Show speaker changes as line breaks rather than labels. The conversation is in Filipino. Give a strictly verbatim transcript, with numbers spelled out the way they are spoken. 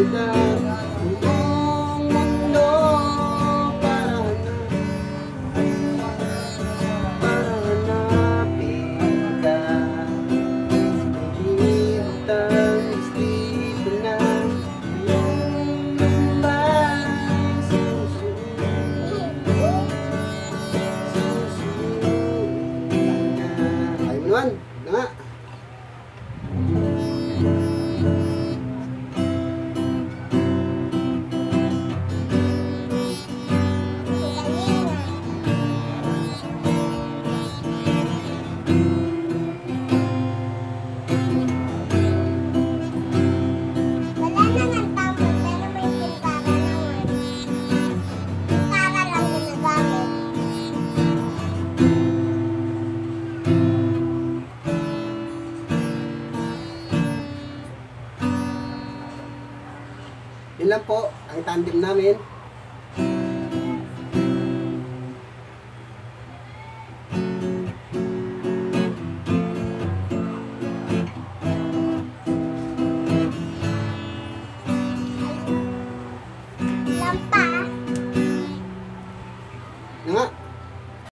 buong mundo para para hanapin ka. Hindi tamis dito na yung lumbay susunod. Susunod na. Ayaw mo naman, na nga. Yun lang po ang tandem namin.